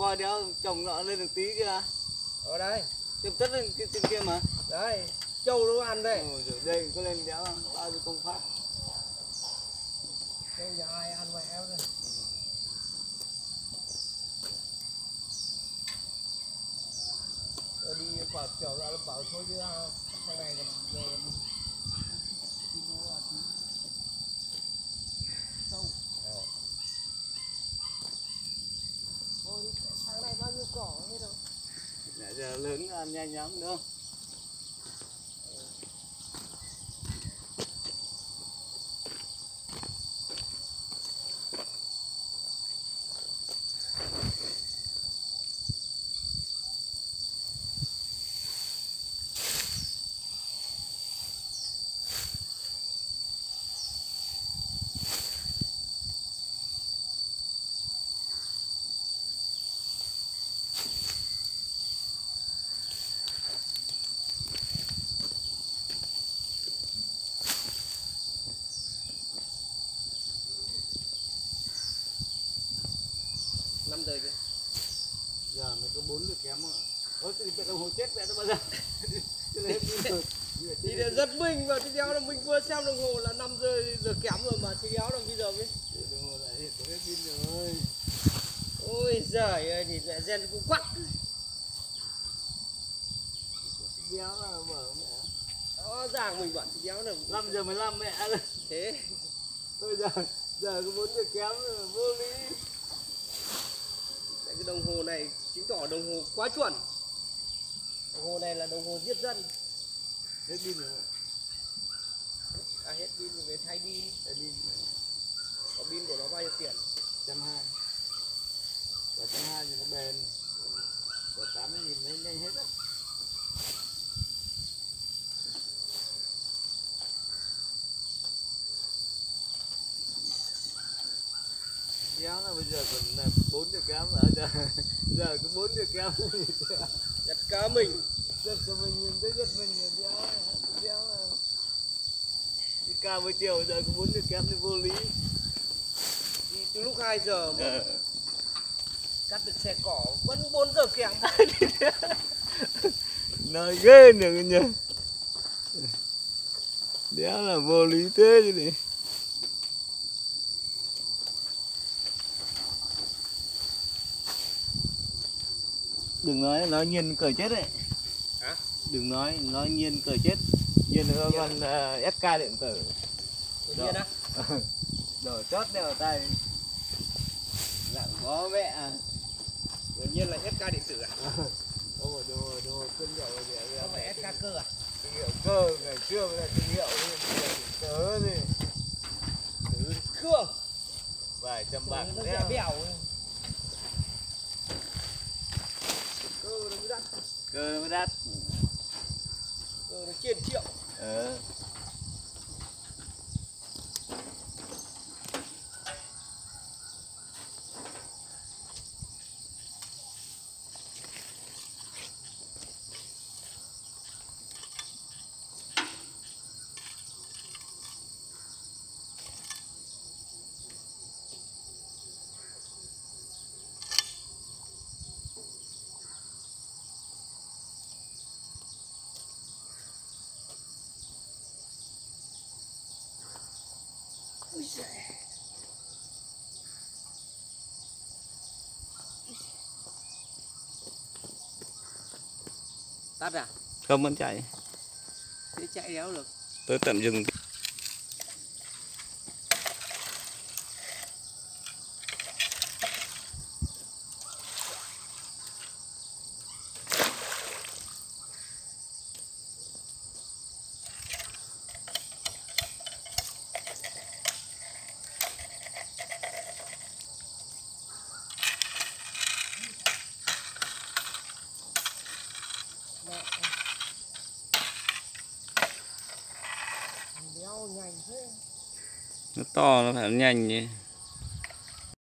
coi đéo trồng nó lên được tí kia. Ở đây. Tiếp tất lên cái trên kia mà. Đấy, trâu nó ăn đây. Rồi đây có lên đéo bao nhiêu công pháp. Trâu nhà ai ăn mẹ em đây. Rồi đi bảo kiểu ra bảo thôi chứ thằng này còn sâu. Thôi sáng nay bao nhiêu cỏ hết rồi. Giờ lớn ăn nhanh lắm đúng không? Năm giờ chưa? Giờ mới có 4 giờ kém mà. Ôi cái đồng hồ chết mẹ nó bao giờ. Thì để giật mình mà thì đéo là mình vừa xem đồng hồ là 5 giờ kém rồi mà thì đéo là bây giờ mới. Đồng hồ lại có hết pin rồi. Ôi giời ơi thì mẹ gen cũng quắc. Đéo là mở mẹ. Đó ràng mình bảo thì đéo là 5 giờ 15 mẹ ơi. thế. Bây giờ có 4 giờ kém rồi vô lý. Cái đồng hồ này chứng tỏ đồng hồ quá chuẩn. Đồng hồ này là đồng hồ giết dân. Hết pin rồi. À hết pin rồi về thay pin. Thay pin. Có pin của nó bao nhiêu tiền? 120. Và 120 thì nó bền. Của 80.000 nó nhanh hết á. Đéo là bây giờ còn là 4 giờ kém ở giờ có 4 giờ kém. Giật cá mình. Giật của mình thấy giật mình đéo là đi ca buổi chiều giờ có 4 giờ kém thì vô lý. Đi từ lúc 2 giờ mà cắt được xe cỏ vẫn 4 giờ kém. Nói ghê được nhỉ. Đéo là vô lý thế chứ này. Đừng nói nhiên cởi chết đấy. Hả? Đừng nói nhiên cởi chết. Nhiên nó con SK điện tử. Tự nhiên á? Đổ chót đeo tay. Dạng bó mẹ. Tự nhiên là SK điện tử à? Đồ thương hiệu gì Không phải SK cơ à? thương hiệu cơ ngày xưa mới là thương hiệu tớ gì. Từ cơ. Vài trăm bạc nó rẻ bèo. Cơ nó mới đắt. Cơ nó mới đắt. Cơ nó trên triệu. Tắt à? Không vẫn chạy. Thế chạy đéo được. Tới tận rừng. Nó to nó phải nhanh nhỉ.